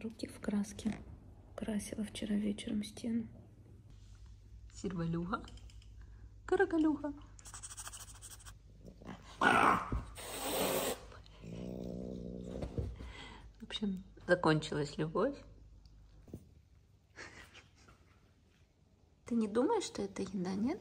Руки в краске. Красила вчера вечером стену. Сервалюга. Карагалюга. В общем, закончилась любовь. Ты не думаешь, что это еда, нет?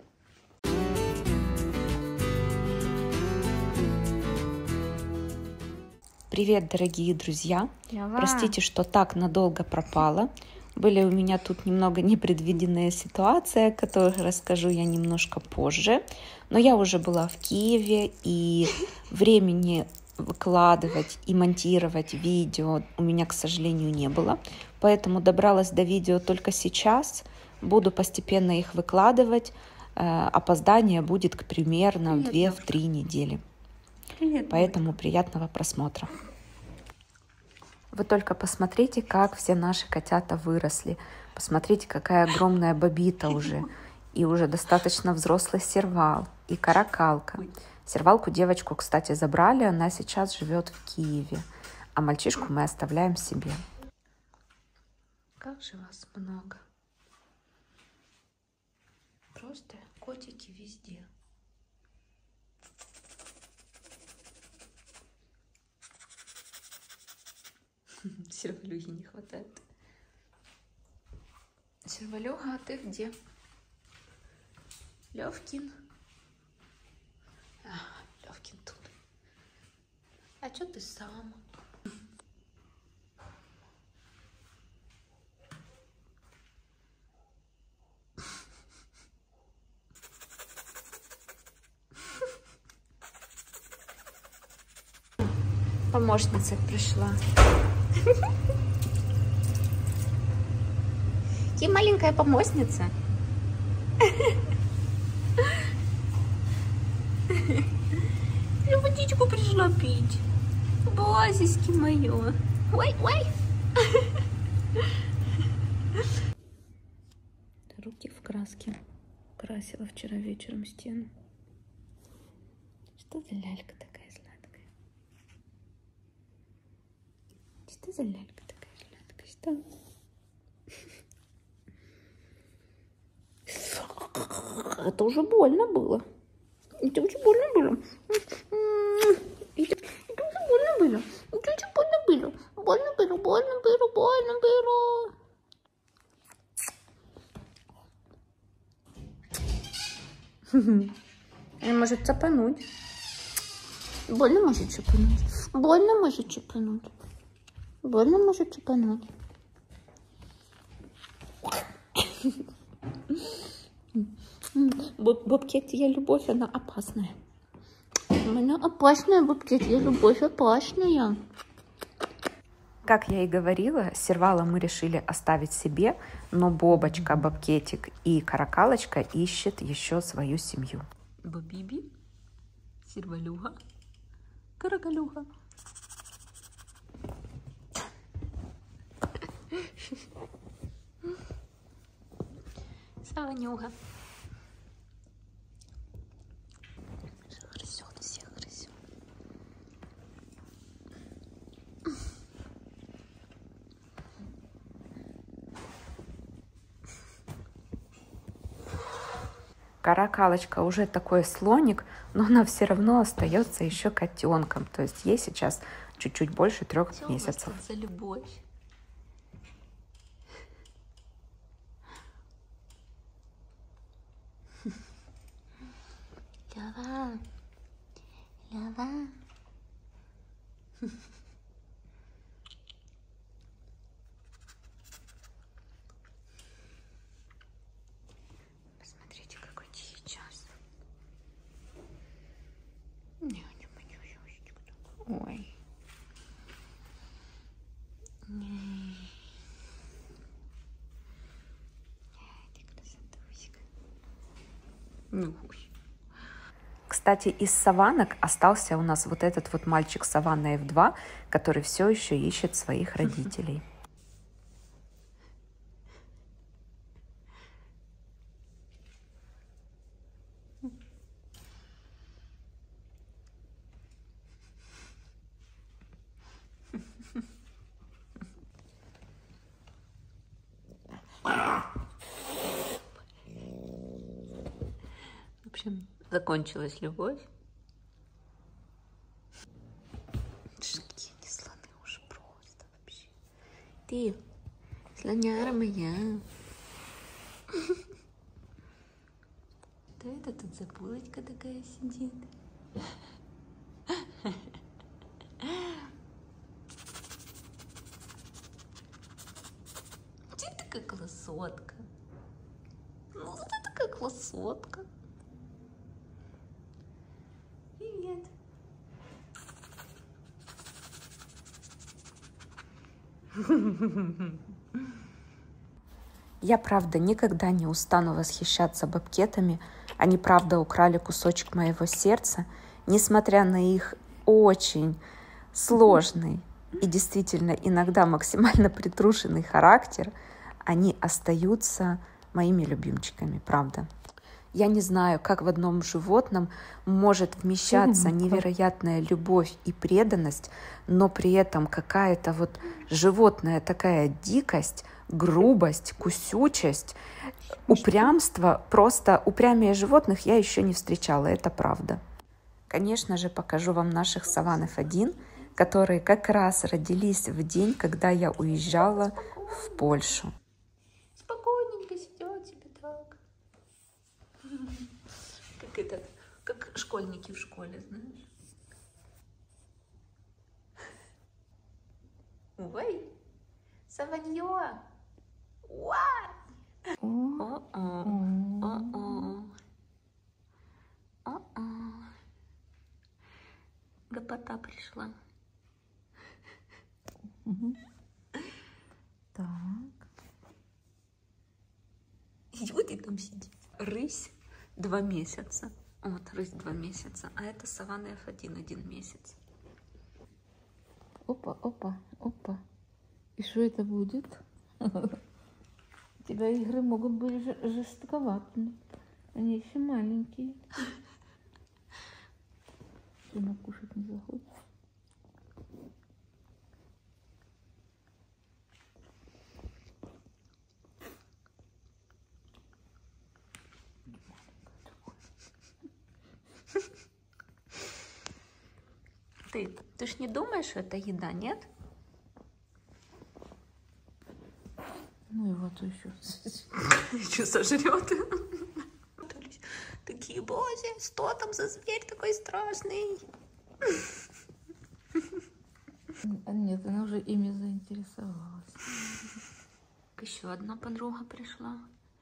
Привет, дорогие друзья! Давай. Простите, что так надолго пропала. Были у меня тут немного непредвиденные ситуации, о которых расскажу я немножко позже. Но я уже была в Киеве, и времени выкладывать и монтировать видео у меня, к сожалению, не было. Поэтому добралась до видео только сейчас. Буду постепенно их выкладывать. Опоздание будет, к примерно, 2-3 недели. Привет, Поэтому приятного просмотра. Вы только посмотрите, как все наши котята выросли. Посмотрите, какая огромная бобита уже. И уже достаточно взрослый сервал. И каракалка. Сервалку девочку, кстати, забрали. Она сейчас живет в Киеве. А мальчишку мы оставляем себе. Как же вас много. Просто котики везде. Сервалюги не хватает. Сервалюга, а ты где? Левкин. Левкин тут. А что ты сам? Помощница пришла. Ты маленькая помощница. Я водичку пришла пить. Базиски мое. Ой, ой. Руки в краске. Красила вчера вечером стену. Что за лялька такая сладкая? Что за лялька такая сладкая? Что? Это уже больно было. Это очень больно было. Это очень больно было. Это очень больно было. Больно было, больно было, больно было. Он может цапануть. Больно может цапануть. Больно может цапануть. Больно может цапануть. Бобкетья любовь, она опасная. Она опасная, бобкетья любовь опасная. Как я и говорила, сервала мы решили оставить себе, но Бобочка, Бобкетик и Каракалочка ищет еще свою семью. Бобиби, сервалюга, карагалюга. Саванюга. Грызет, всех грызет. Каракалочка уже такой слоник, но она все равно остается еще котенком. То есть ей сейчас чуть-чуть больше 3 месяцев. За любовь. Лева. Лева. Посмотрите, какой тихий час. Ой. Ты красотуська. Кстати, из саванок остался у нас вот этот вот мальчик Саванна F2, который все еще ищет своих родителей. общем, закончилась любовь. Какие они слоны уже просто вообще. Ты, слоняра моя. Да это тут за булочка такая сидит. Ты такая красотка. Ну, ты такая красотка. Привет. Я, правда, никогда не устану восхищаться бобкетами. Они, правда, украли кусочек моего сердца, несмотря на их очень сложный и действительно иногда максимально притрушенный характер, они остаются моими любимчиками, правда. Я не знаю, как в одном животном может вмещаться невероятная любовь и преданность, но при этом какая-то вот животная такая дикость, грубость, кусючесть, упрямство. Просто упрямее животных я еще не встречала, это правда. Конечно же, покажу вам наших саван F1, которые как раз родились в день, когда я уезжала в Польшу. Спокойненько сидят себе так. Как школьники в школе, знаешь. Ой, саванье! Уай! О-о! О-о! О-о! Гопота пришла. Так. И вот и там сидит. Рысь 2 месяца. Вот, рысь 2 месяца. А это саванна F1 1 месяц. Опа, опа, опа. И что это будет? У тебя игры могут быть жестковатыми. Они еще маленькие. Сына кушать не захочет. Ты ж не думаешь, что это еда, нет? Ну и вот еще. Еще сожрет. Такие, боже, что там за зверь такой страшный? Нет, она уже ими заинтересовалась. Еще одна подруга пришла.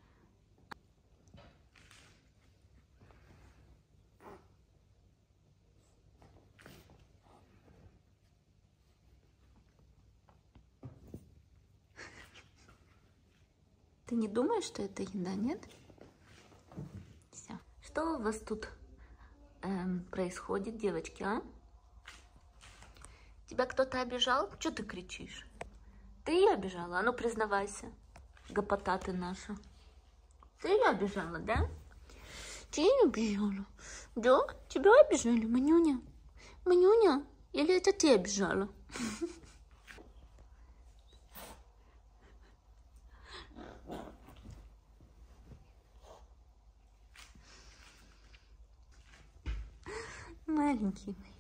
Ты не думаешь, что это еда, нет? Все. Что у вас тут происходит, девочки, а? Тебя кто-то обижал? Что ты кричишь? Ты ее обижала? А ну признавайся, гопота ты наша. Ты ее обижала, да? Ты ее обижала? Да? Тебя обижали, Манюня? Манюня? Или это ты обижала? Маленький.